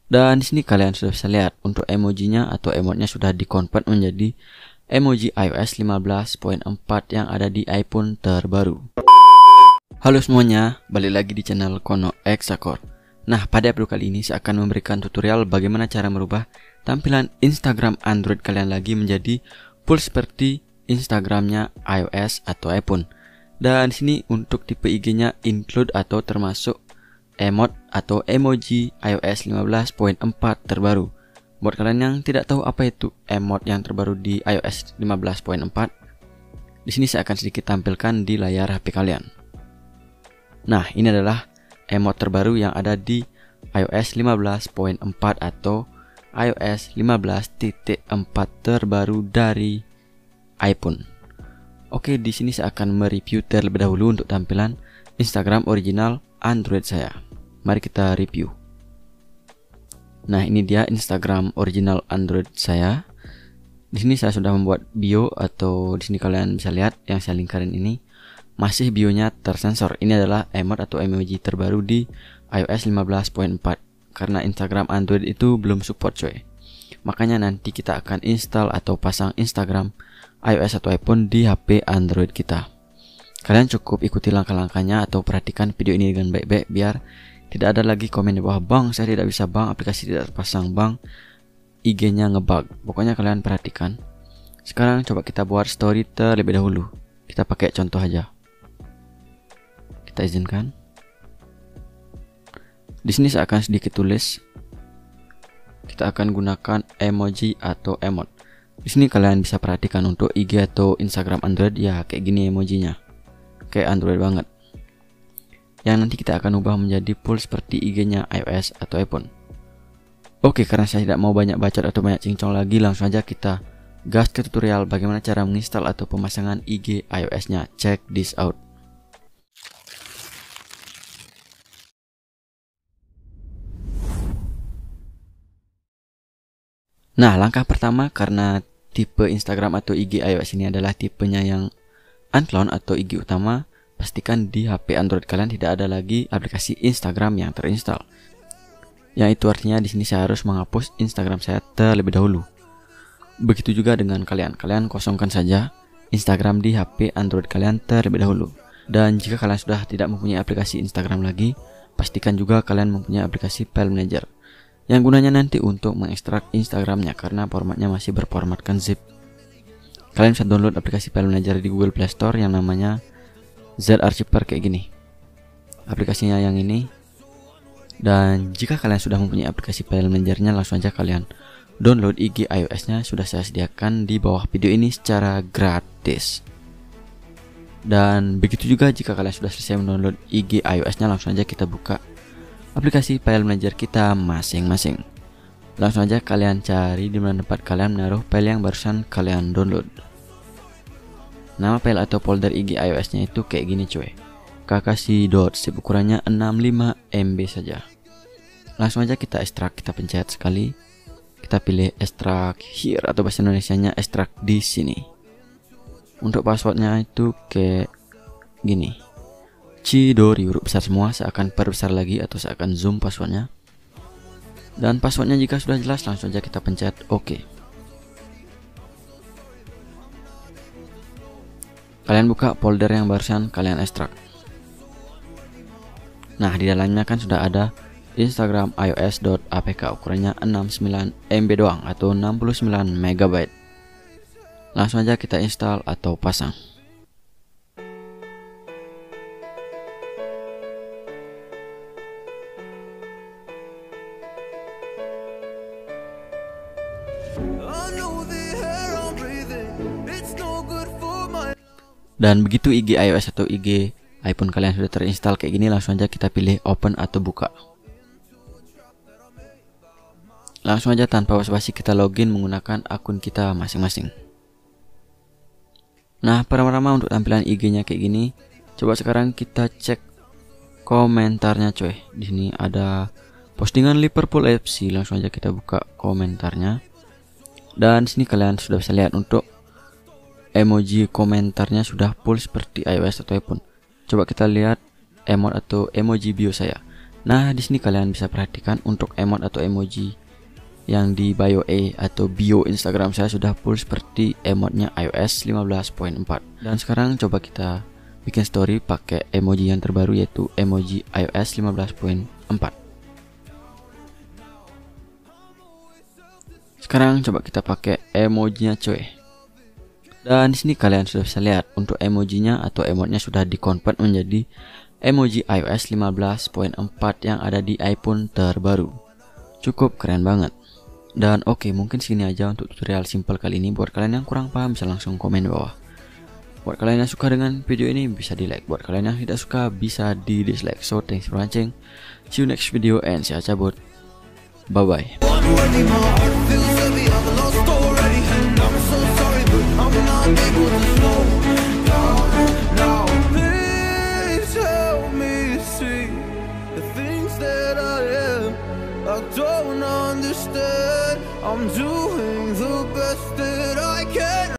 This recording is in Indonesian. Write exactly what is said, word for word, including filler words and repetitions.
Dan di sini kalian sudah bisa lihat untuk emojinya atau emotnya sudah dikonvert menjadi emoji iOS lima belas titik empat yang ada di iPhone terbaru. Halo semuanya, balik lagi di channel Kono Exacord. Nah, pada video kali ini saya akan memberikan tutorial bagaimana cara merubah tampilan Instagram Android kalian lagi menjadi full seperti Instagramnya iOS atau iPhone. Dan di sini untuk tipe I G-nya include atau termasuk emot atau emoji iOS lima belas titik empat terbaru. Buat kalian yang tidak tahu apa itu emot yang terbaru di iOS lima belas titik empat, di sini saya akan sedikit tampilkan di layar H P kalian. Nah, ini adalah emot terbaru yang ada di iOS lima belas titik empat atau iOS lima belas titik empat terbaru dari iPhone. Oke, di sini saya akan mereview terlebih dahulu untuk tampilan Instagram original Android saya. Mari kita review. Nah, ini dia Instagram original Android saya. Di sini saya sudah membuat bio, atau di sini kalian bisa lihat yang saya lingkarin ini masih bionya tersensor. Ini adalah emot atau emoji terbaru di iOS lima belas titik empat karena Instagram Android itu belum support coy. Makanya nanti kita akan install atau pasang Instagram iOS atau iPhone di H P Android kita. Kalian cukup ikuti langkah-langkahnya atau perhatikan video ini dengan baik-baik biar tidak ada lagi komen di bawah, "Bang, saya tidak bisa bang, aplikasi tidak terpasang bang, I G-nya ngebug." Pokoknya kalian perhatikan. Sekarang coba kita buat story terlebih dahulu. Kita pakai contoh aja. Kita izinkan. Di sini saya akan sedikit tulis. Kita akan gunakan emoji atau emot. Di sini kalian bisa perhatikan untuk I G atau Instagram Android ya kayak gini emojinya. Kayak Android banget. Yang nanti kita akan ubah menjadi full seperti I G-nya iOS atau iPhone. Oke, karena saya tidak mau banyak bacot atau banyak cincong lagi, langsung aja kita gas ke tutorial bagaimana cara menginstal atau pemasangan I G iOS-nya. Check this out. Nah, langkah pertama, karena tipe Instagram atau I G iOS ini adalah tipenya yang unclone atau I G utama, pastikan di H P Android kalian tidak ada lagi aplikasi Instagram yang terinstall. Yang itu artinya di sini saya harus menghapus Instagram saya terlebih dahulu. Begitu juga dengan kalian. Kalian kosongkan saja Instagram di H P Android kalian terlebih dahulu. Dan jika kalian sudah tidak mempunyai aplikasi Instagram lagi, pastikan juga kalian mempunyai aplikasi File Manager yang gunanya nanti untuk mengekstrak Instagramnya karena formatnya masih berformatkan zip. Kalian bisa download aplikasi File Manager di Google Play Store yang namanya Z-Archiver kayak gini. Aplikasinya yang ini. Dan jika kalian sudah mempunyai aplikasi File Manager-nya, langsung aja kalian download I G iOS-nya, sudah saya sediakan di bawah video ini secara gratis. Dan begitu juga jika kalian sudah selesai mendownload I G iOS-nya, langsung aja kita buka aplikasi File Manager kita masing-masing. Langsung aja kalian cari di mana tempat kalian menaruh file yang barusan kalian download. Nama file atau folder I G iOS-nya itu kayak gini cuy. Kakashi.zip, ukurannya enam puluh lima M B saja. Langsung aja kita ekstrak, kita pencet sekali. Kita pilih extract here atau bahasa Indonesianya extract di sini. Untuk passwordnya itu kayak gini. Chidori, huruf besar semua. Saya akan perbesar lagi atau saya akan zoom passwordnya. Dan passwordnya jika sudah jelas, langsung aja kita pencet OK. Kalian buka folder yang barusan kalian ekstrak. Nah, di dalamnya kan sudah ada Instagram iOS.apk, ukurannya enam puluh sembilan M B doang atau enam puluh sembilan megabyte. Langsung aja kita install atau pasang. Dan begitu I G iOS atau I G iPhone kalian sudah terinstall kayak gini, langsung aja kita pilih open atau buka. Langsung aja tanpa basa-basi kita login menggunakan akun kita masing-masing. Nah, pertama-tama untuk tampilan I G-nya kayak gini, coba sekarang kita cek komentarnya coy. Di sini ada postingan Liverpool F C, langsung aja kita buka komentarnya. Dan di sini kalian sudah bisa lihat untuk emoji komentarnya sudah full seperti iOS atau iPhone. Coba kita lihat emot atau emoji bio saya. Nah, di sini kalian bisa perhatikan untuk emot atau emoji yang di bio A atau bio Instagram saya sudah full seperti emotnya iOS lima belas titik empat. Dan sekarang coba kita bikin story pakai emoji yang terbaru, yaitu emoji iOS lima belas titik empat. Sekarang coba kita pakai emojinya coy. Dan di sini kalian sudah bisa lihat untuk emojinya atau emotnya sudah dikonvert menjadi emoji iOS lima belas titik empat yang ada di iPhone terbaru. Cukup keren banget. Dan oke, okay, mungkin segini aja untuk tutorial simple kali ini. Buat kalian yang kurang paham bisa langsung komen di bawah. Buat kalian yang suka dengan video ini bisa di like. Buat kalian yang tidak suka bisa di dislike. So thanks for watching. See you next video and saya cabut. Bye bye. I don't understand. I'm doing the best that